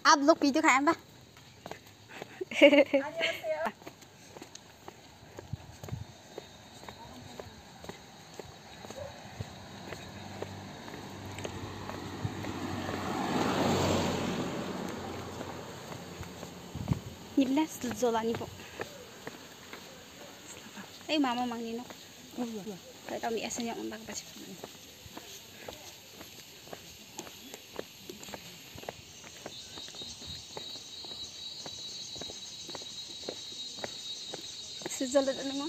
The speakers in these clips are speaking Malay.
आप लोग वीडियो खाएं बा Nibla zola ni po. Ay mama mang nino. Kaya tao ni asa niya ang bagpasip. Zola ano mo?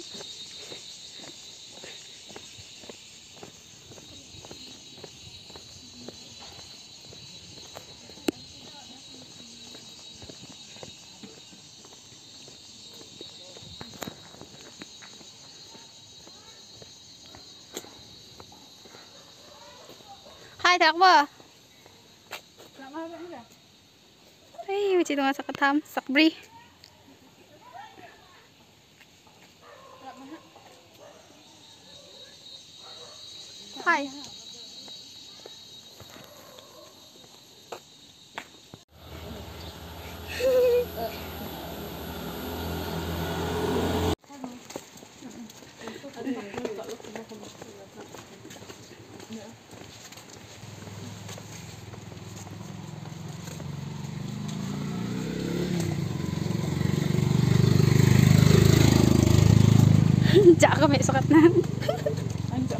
Hai takbo. Ay, macam tu sa katam, sakbri. Hai. Jak kami sukat na. Anjak.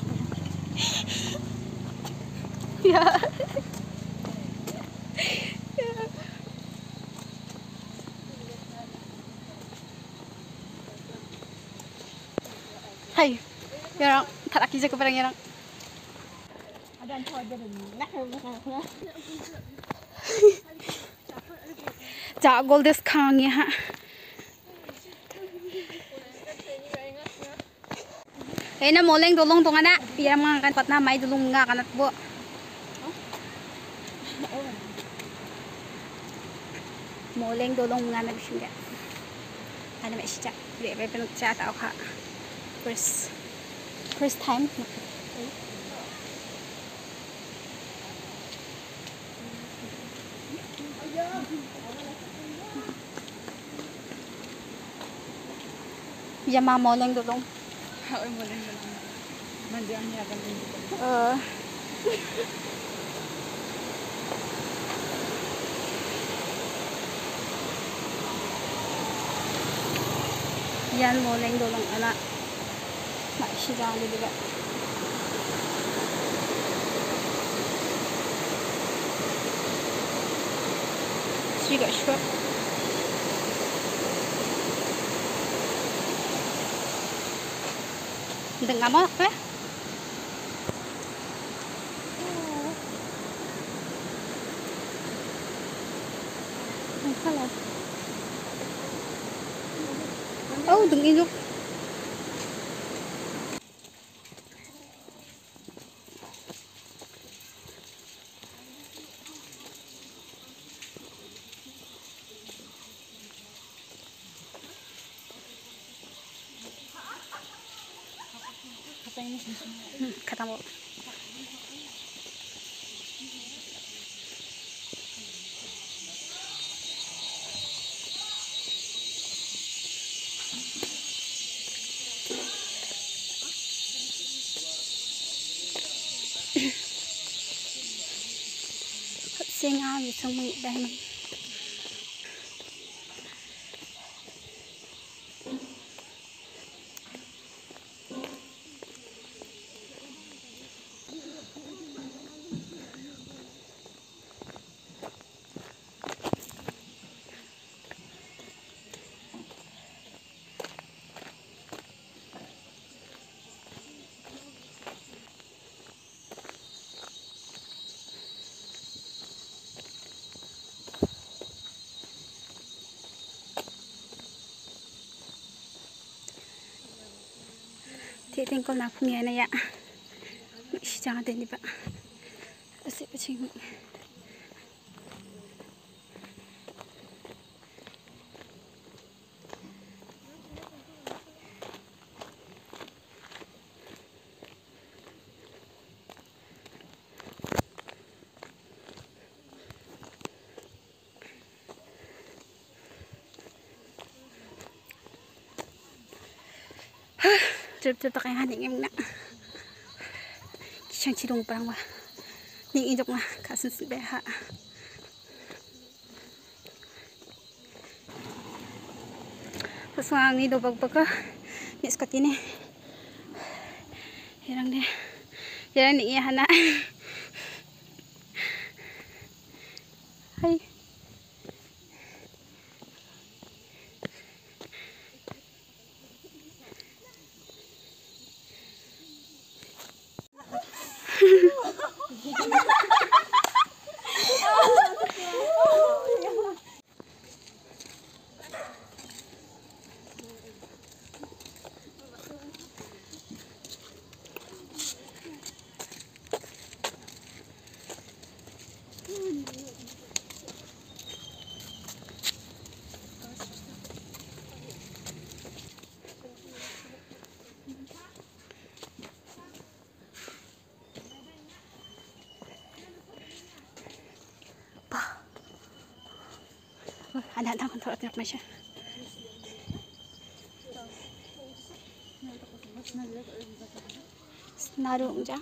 Ya. Hai. Yarang taraki je ko parang yarang. Ada anto aja dan nak. Ja goldes khang ya. Eh na moleng dolong tong ana. Pira mga kan patna may dolong nga kanat bo. Moleng dolong nga na bishinga. Ano may siya. Bebe pinag chat ako ha. First time. Yama moleng dolong. Ay mo lang. Nandiyan niya kan din. Yan moleng dolong ana. Maishijan di diba. Siga shop. Dengar mo apa? Salah. Oh, dengar juga. Kata mo. Singa misang mga dahil titing ko na punya na ya. Jangan din di ba? Kasi pacing. trip trip takay haning em na kisang chirong parang wa ning injok na kasun beha paswang ni do bagbaka ni skatine hirang de hirang ni iya hana hai ada takon thora tirak masya naru ja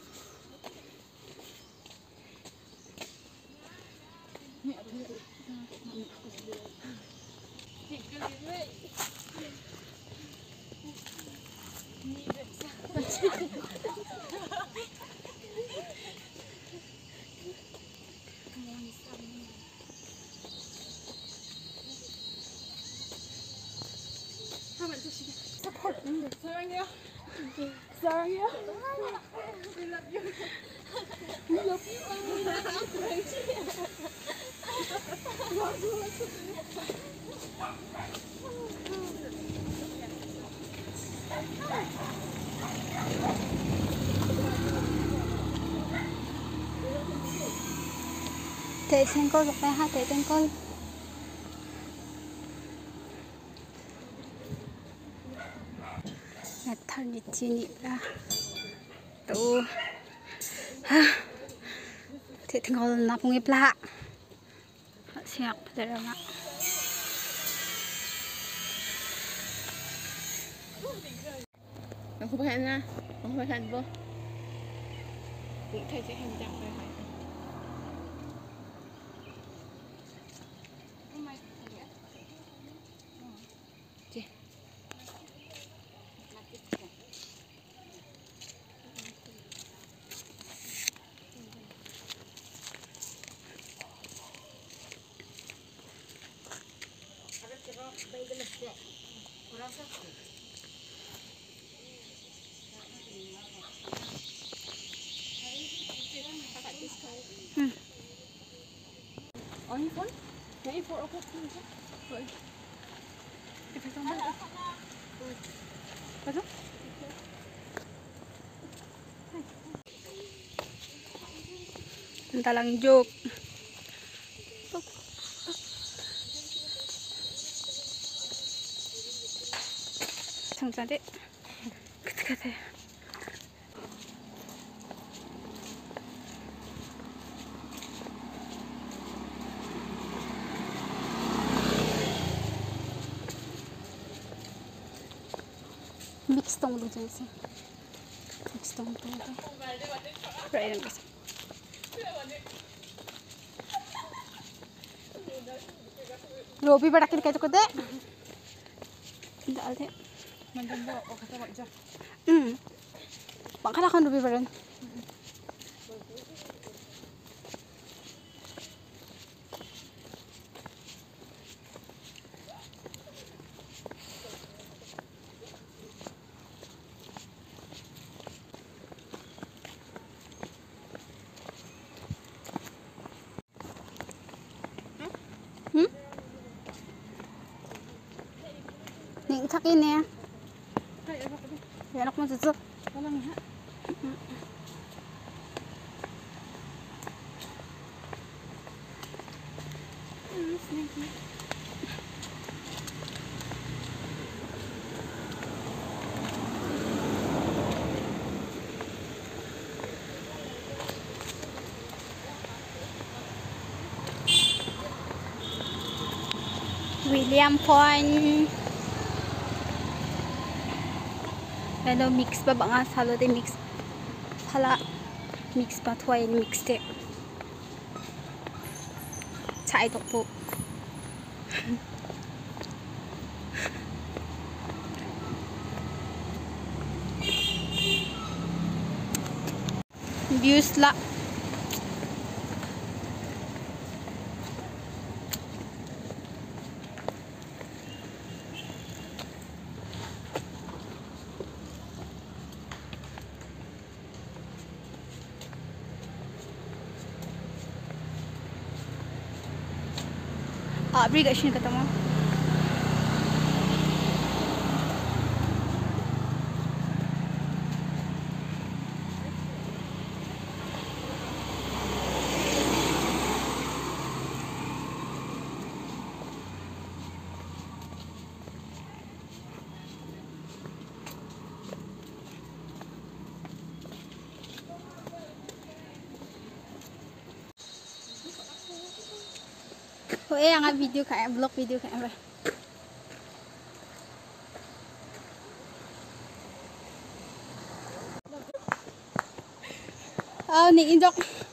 사랑해요. 사랑해요. We love you. We love Thế sen cô gặp hai thế sen cô thằng nhị chi nhị ra tụ ha thế thì ngon nạp nghiệp lạ siap dari mak Không phải nha, không phải hành vô. Cũng thầy sẽ hành chặt rồi phải. Chị. Anh phone? Cái phone ở không rồi. Cái phải xong rồi. Bắt đầu. talang joke 정자리 그때 mix tong lu jengsi mix tong tu right and this Robi bada kiri kayak deh tidak ada Mandan bawa oh kata bawa jauh. Bangkala kan Robi badan Ning thak ini ya. Enak mau susu. Tolong ya. William Point Ano mix pa ba nga salo de mix pala mix pa tuway mix de chai tok po views la beri kat sini kata mau. Oh yang video kayak vlog video kayak apa? Oh ni injok.